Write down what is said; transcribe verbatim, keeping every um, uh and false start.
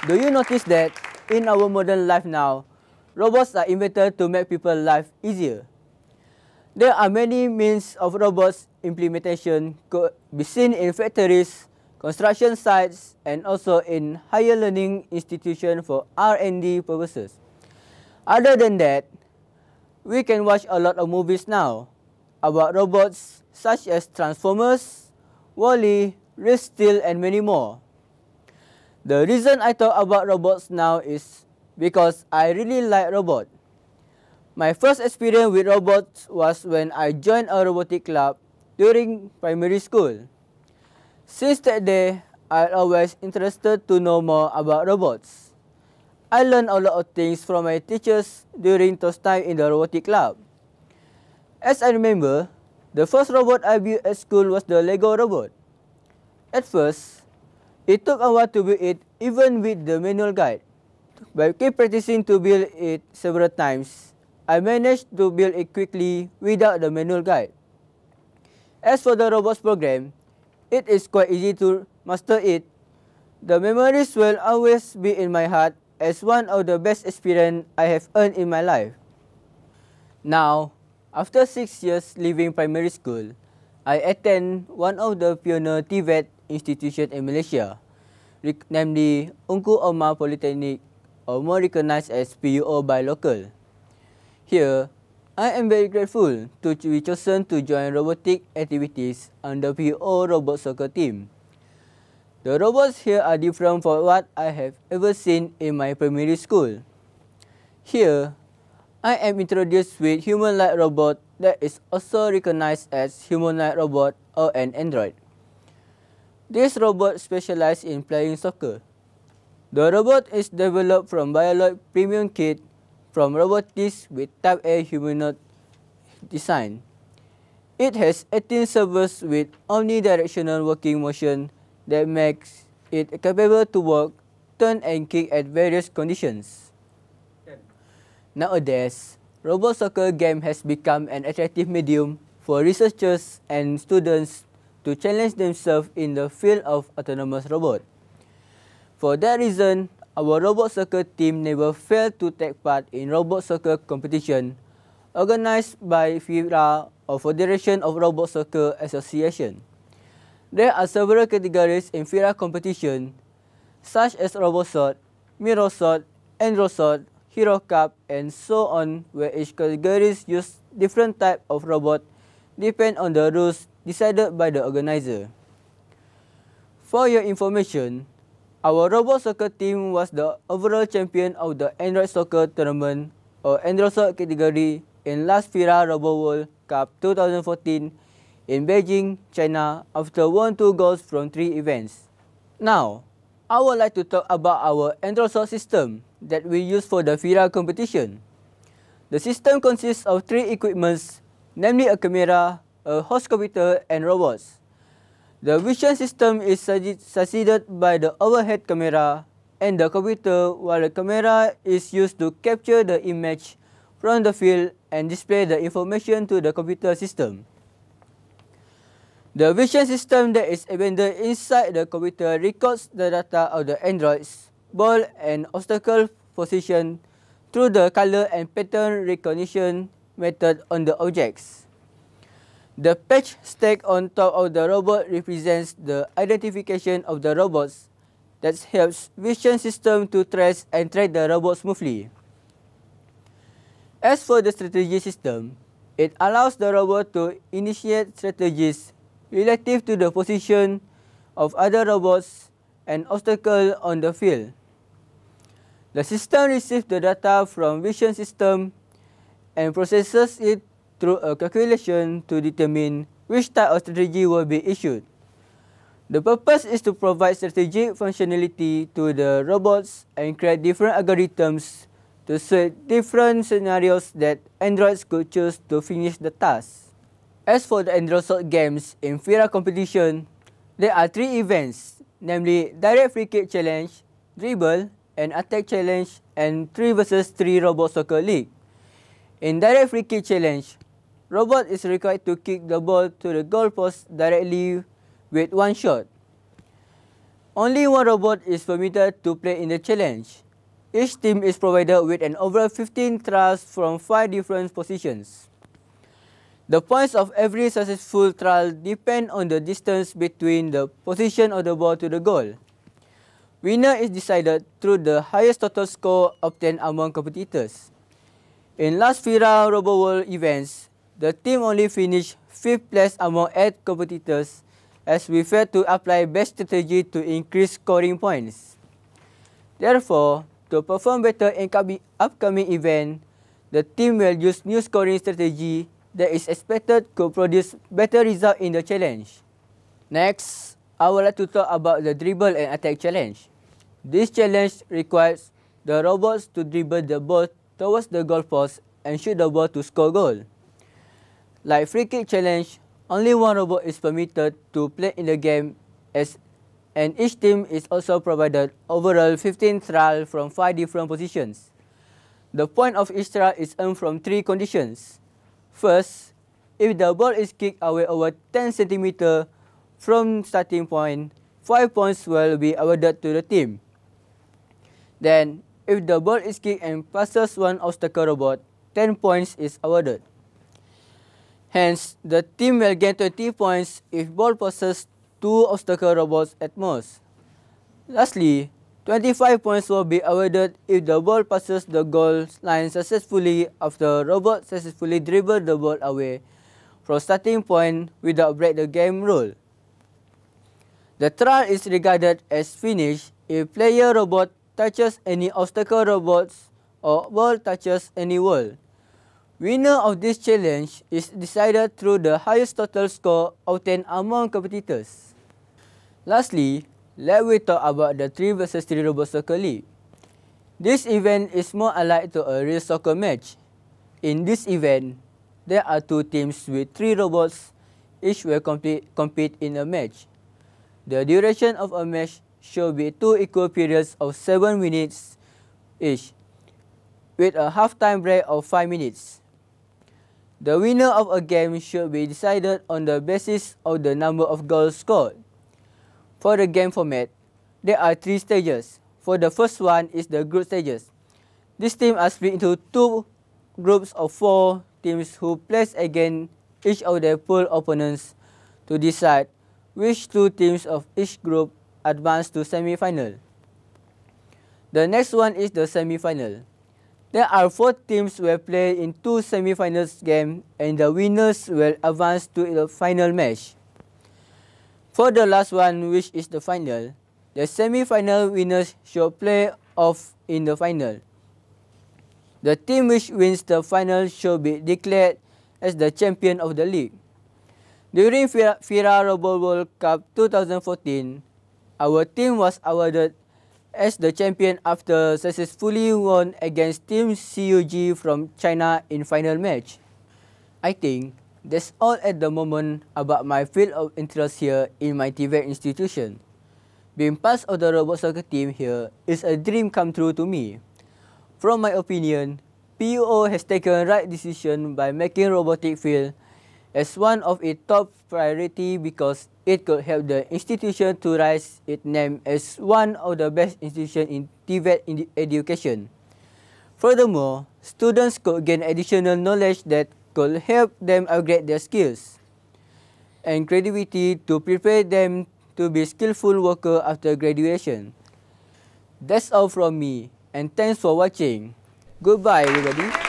Do you notice that in our modern life now, robots are invented to make people's life easier? There are many means of robots implementation could be seen in factories, construction sites, and also in higher learning institutions for R and D purposes. Other than that, we can watch a lot of movies now about robots such as Transformers, Wall-E, Real Steel, and many more. The reason I talk about robots now is because I really like robots. My first experience with robots was when I joined a robotic club during primary school. Since that day, I always interested to know more about robots. I learned a lot of things from my teachers during those time in the robotic club. As I remember, the first robot I built at school was the Lego robot. At first, it took a while to build it even with the manual guide. By keep practicing to build it several times, I managed to build it quickly without the manual guide. As for the robots program, it is quite easy to master it. The memories will always be in my heart as one of the best experience I have earned in my life. Now, after six years leaving primary school, I attend one of the pioneer T V E T institutions in Malaysia, namely Ungku Omar Polytechnic, or more recognized as P U O by local. Here, I am very grateful to be chosen to join robotic activities on the P U O robot soccer team. The robots here are different from what I have ever seen in my primary school. Here, I am introduced with human-like robot that is also recognized as human-like robot or an android. This robot specializes in playing soccer. The robot is developed from Bioloid Premium Kit from Robotics with Type A humanoid design. It has eighteen servers with omnidirectional working motion that makes it capable to walk, turn and kick at various conditions. Nowadays, robot soccer game has become an attractive medium for researchers and students to challenge themselves in the field of autonomous robot. For that reason, our robot soccer team never failed to take part in robot soccer competition organized by FIRA, or Federation of Robot Soccer Association. There are several categories in FIRA competition, such as RoboSort, MiroSort, EndroSort, Hero Cup, and so on, where each category use different type of robot depend on the rules decided by the organizer. For your information, our robot soccer team was the overall champion of the Android Soccer Tournament or EndroSort category in last FIRA Robo World Cup twenty fourteen in Beijing, China, after won two goals from three events. Now, I would like to talk about our EndroSort system that we use for the FIRA competition. The system consists of three equipments, namely a camera, a host computer, and robots. The vision system is succeeded by the overhead camera and the computer, while the camera is used to capture the image from the field and display the information to the computer system. The vision system that is embedded inside the computer records the data of the androids, ball and obstacle position through the color and pattern recognition method on the objects. The patch stack on top of the robot represents the identification of the robots that helps vision system to trace and track the robot smoothly. As for the strategy system, it allows the robot to initiate strategies relative to the position of other robots and obstacles on the field. The system receives the data from vision system and processes it through a calculation to determine which type of strategy will be issued. The purpose is to provide strategic functionality to the robots and create different algorithms to suit different scenarios that androids could choose to finish the task. As for the EndroSort games in FIRA competition, there are three events, namely Direct Free Kick Challenge, Dribble, and Attack Challenge, and three versus three Robot Soccer League. In Direct Free Kick Challenge, robot is required to kick the ball to the goalpost directly with one shot. Only one robot is permitted to play in the challenge. Each team is provided with an overall fifteen trials from five different positions. The points of every successful trial depend on the distance between the position of the ball to the goal. Winner is decided through the highest total score obtained among competitors. In last FIRA Robo World events, the team only finished fifth place among eight competitors, as we failed to apply best strategy to increase scoring points. Therefore, to perform better in upcoming event, the team will use new scoring strategy that is expected to produce better result in the challenge. Next, I would like to talk about the dribble and attack challenge. This challenge requires the robots to dribble the ball towards the goalpost and shoot the ball to score goal. Like free kick challenge, only one robot is permitted to play in the game, as and each team is also provided overall fifteen trials from five different positions. The point of each trial is earned from three conditions. First, if the ball is kicked away over ten centimeters from starting point, five points will be awarded to the team. Then, if the ball is kicked and passes one obstacle robot, ten points is awarded. Hence, the team will gain twenty points if ball passes two obstacle robots at most. Lastly, twenty-five points will be awarded if the ball passes the goal line successfully after robot successfully dribble the ball away from starting point without break the game rule. The trial is regarded as finished if player robot touches any obstacle robots or ball touches any wall. Winner of this challenge is decided through the highest total score obtained among competitors. Lastly, let we talk about the three versus three Robot Soccer League. This event is more alike to a real soccer match. In this event, there are two teams with three robots, each will compete, compete in a match. The duration of a match should be two equal periods of seven minutes each, with a half-time break of five minutes. The winner of a game should be decided on the basis of the number of goals scored. For the game format, there are three stages. For the first one is the group stages. This team are split into two groups of four teams who plays against each of their pool opponents to decide which two teams of each group advance to semi-final. The next one is the semi-final. There are four teams will play in two semi-finals games, and the winners will advance to the final match. For the last one, which is the final, the semi-final winners should play off in the final. The team which wins the final should be declared as the champion of the league. During FIRA Robo World Cup two thousand fourteen, our team was awarded as the champion after successfully won against Team C U G from China in final match. I think that's all at the moment about my field of interest here in my T V E T institution. Being part of the robot soccer team here is a dream come true to me. From my opinion, P U O has taken right decision by making robotic field as one of its top priority because it could help the institution to rise its name as one of the best institutions in T V E T education. Furthermore, students could gain additional knowledge that could help them upgrade their skills and creativity to prepare them to be skillful workers after graduation. That's all from me, and thanks for watching. Goodbye, everybody.